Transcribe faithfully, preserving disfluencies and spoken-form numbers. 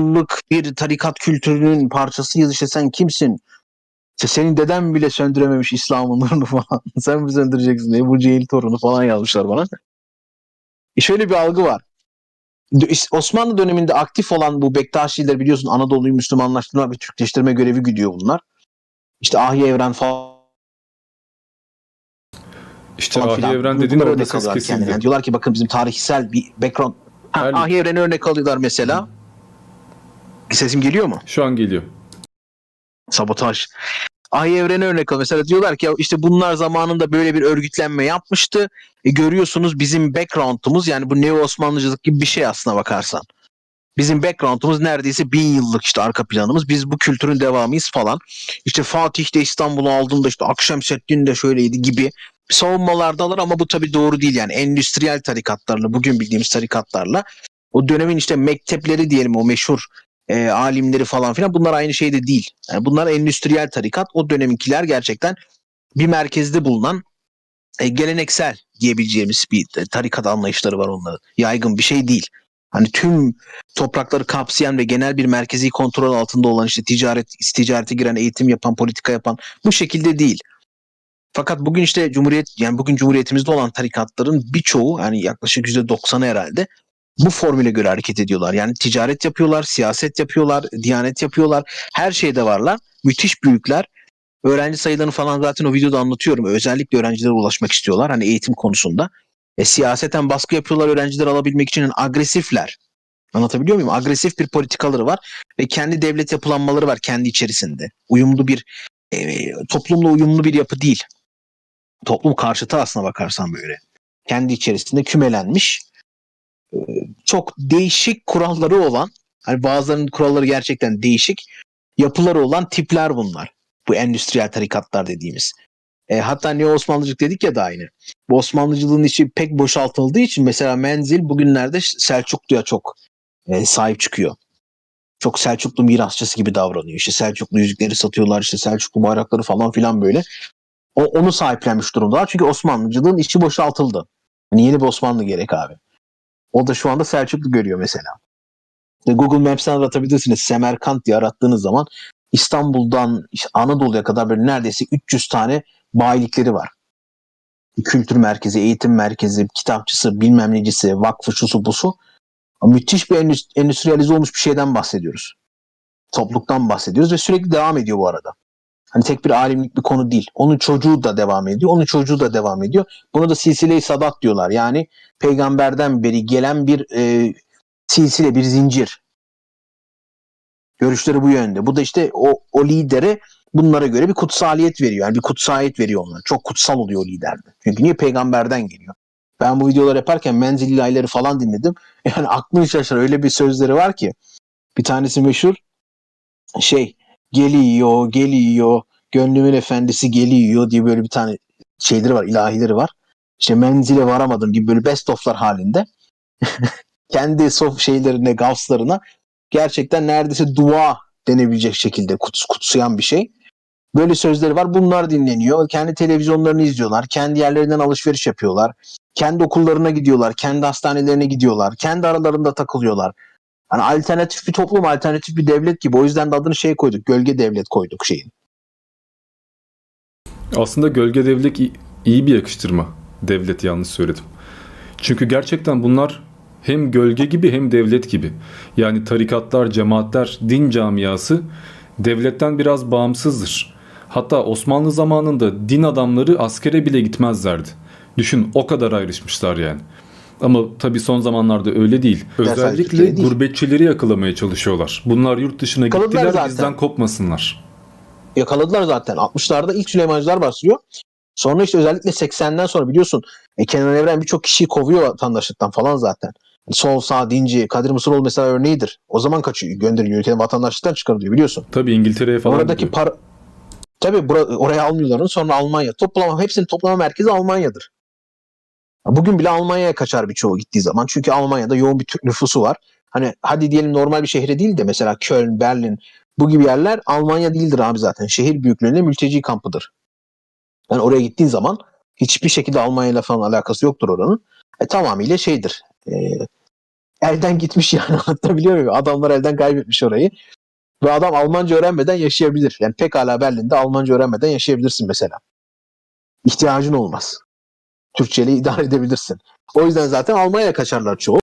yıllık bir tarikat kültürünün parçasıyız, işte sen kimsin? İşte senin deden bile söndürememiş İslam'ın nurunu falan. Sen mi söndüreceksin diye bu Cehil torunu falan yazmışlar bana. E şöyle bir algı var. Osmanlı döneminde aktif olan bu Bektaşiler biliyorsun Anadolu'yu Müslümanlaştırma ve Türkleştirme görevi gidiyor bunlar. İşte Ahi Evren falan. İşte Ahi Evren dediğin orada ses kesildi. Yani diyorlar ki bakın bizim tarihsel bir background. Ha, Her... Ahi Evren'i örnek alıyorlar mesela. Hı. Sesim geliyor mu? Şu an geliyor. Sabotaj. Ahi Evren'i örnek alıyor. Mesela diyorlar ki işte bunlar zamanında böyle bir örgütlenme yapmıştı. E görüyorsunuz bizim background'umuz yani bu Neo Osmanlıcılık gibi bir şey aslına bakarsan. Bizim background'umuz neredeyse bin yıllık işte arka planımız. Biz bu kültürün devamıyız falan. İşte Fatih de İstanbul'u aldığında işte Akşemseddin de şöyleydi gibi savunmalardalar ama bu tabii doğru değil yani. Endüstriyel tarikatlarla, bugün bildiğimiz tarikatlarla o dönemin işte mektepleri diyelim, o meşhur e, alimleri falan filan, bunlar aynı şey de değil. Yani bunlar endüstriyel tarikat. O döneminkiler gerçekten bir merkezde bulunan e, geleneksel diyebileceğimiz bir tarikat anlayışları var onların. Yaygın bir şey değil. Hani tüm toprakları kapsayan ve genel bir merkezi kontrol altında olan işte ticaret, ticarete giren, eğitim yapan, politika yapan bu şekilde değil. Fakat bugün işte Cumhuriyet, yani bugün Cumhuriyetimizde olan tarikatların birçoğu, yani yaklaşık yüzde doksanı herhalde bu formüle göre hareket ediyorlar. Yani ticaret yapıyorlar, siyaset yapıyorlar, diyanet yapıyorlar. Her şeyde varlar. Müthiş büyükler. Öğrenci sayılarını falan zaten o videoda anlatıyorum. Özellikle öğrencilere ulaşmak istiyorlar. Hani eğitim konusunda. E, siyaseten baskı yapıyorlar öğrencileri alabilmek için. Yani agresifler. Anlatabiliyor muyum? Agresif bir politikaları var. Ve kendi devlet yapılanmaları var kendi içerisinde. Uyumlu bir, e, toplumla uyumlu bir yapı değil. Toplum karşıtı aslına bakarsan böyle. Kendi içerisinde kümelenmiş, e, çok değişik kuralları olan, hani bazılarının kuralları gerçekten değişik yapıları olan tipler bunlar. Bu endüstriyel tarikatlar dediğimiz. E, hatta Neo Osmanlıcılık dedik ya da aynı. Bu Osmanlıcılığın içi pek boşaltıldığı için mesela Menzil bugünlerde Selçuklu'ya çok e, sahip çıkıyor. Çok Selçuklu mirasçısı gibi davranıyor. İşte Selçuklu yüzükleri satıyorlar, işte Selçuklu bayrakları falan filan böyle. O, onu sahiplenmiş durumdalar. Çünkü Osmanlıcılığın içi boşaltıldı. Yani yeni bir Osmanlı gerek abi. O da şu anda Selçuklu görüyor mesela. İşte Google Maps'ten aratabilirsiniz. Semerkant diye arattığınız zaman İstanbul'dan işte Anadolu'ya kadar böyle neredeyse üç yüz tane bayilikleri var. Kültür merkezi, eğitim merkezi, kitapçısı, bilmem necisi, vakfı, şusu, busu. Müthiş bir endüstriyalize olmuş bir şeyden bahsediyoruz. Topluluktan bahsediyoruz ve sürekli devam ediyor bu arada. Hani tek bir alimlik bir konu değil. Onun çocuğu da devam ediyor, onun çocuğu da devam ediyor. Buna da silsile-i sadat diyorlar. Yani peygamberden beri gelen bir e, silsile, bir zincir. Görüşleri bu yönde. Bu da işte o, o lidere bunlara göre bir kutsaliyet veriyor. Yani bir kutsayet veriyor onlar. Çok kutsal oluyor o liderde. Çünkü niye? Peygamberden geliyor. Ben bu videoları yaparken Menzil ilahileri falan dinledim. Yani aklın şaşır. Öyle bir sözleri var ki. Bir tanesi meşhur. Şey, geliyor, geliyor, gönlümün efendisi geliyor diye böyle bir tane şeyleri var, ilahileri var. İşte menzile varamadım gibi böyle best of'lar halinde. Kendi sof şeylerine, gavslarına gerçekten neredeyse dua denebilecek şekilde kuts kutsayan bir şey. Böyle sözleri var. Bunlar dinleniyor. Kendi televizyonlarını izliyorlar. Kendi yerlerinden alışveriş yapıyorlar. Kendi okullarına gidiyorlar. Kendi hastanelerine gidiyorlar. Kendi aralarında takılıyorlar. Hani alternatif bir toplum, alternatif bir devlet gibi. O yüzden de adını şey koyduk. Gölge devlet koyduk şeyin. Aslında gölge devlet iyi bir yakıştırma. Devlet yanlış söyledim. Çünkü gerçekten bunlar hem gölge gibi hem devlet gibi. Yani tarikatlar, cemaatler, din camiası devletten biraz bağımsızdır. Hatta Osmanlı zamanında din adamları askere bile gitmezlerdi. Düşün, o kadar ayrışmışlar yani. Ama tabii son zamanlarda öyle değil. Özellikle değil. Gurbetçileri yakalamaya çalışıyorlar. Bunlar yurt dışına yakaladılar gittiler, bizden kopmasınlar. Yakaladılar zaten. altmışlarda ilk Süleymancılar başlıyor. Sonra işte özellikle seksenden sonra biliyorsun e, Kenan Evren birçok kişiyi kovuyor vatandaşlıktan falan zaten. Sol, sağ, dinci, Kadir Mısıroğlu mesela örneğidir. O zaman kaçıyor, gönderiyor, ülkeden vatandaşlıktan çıkarılıyor biliyorsun. Tabii İngiltere'ye falan oradaki par Tabii oraya almıyorlar. Sonra Almanya. Toplama, hepsinin toplama merkezi Almanya'dır. Bugün bile Almanya'ya kaçar birçoğu gittiği zaman. Çünkü Almanya'da yoğun bir Türk nüfusu var. Hani hadi diyelim normal bir şehre değil de mesela Köln, Berlin bu gibi yerler Almanya değildir abi zaten. Şehir büyüklüğünde mülteci kampıdır. Yani oraya gittiğin zaman hiçbir şekilde Almanya ile falan alakası yoktur oranın. E, tamamıyla şeydir. E, elden gitmiş yani, anlatabiliyor muyum? Adamlar elden kaybetmiş orayı. Ve adam Almanca öğrenmeden yaşayabilir. Yani pekala Berlin'de Almanca öğrenmeden yaşayabilirsin mesela. İhtiyacın olmaz. Türkçeyle idare edebilirsin. O yüzden zaten Almanya'ya kaçarlar çoğu.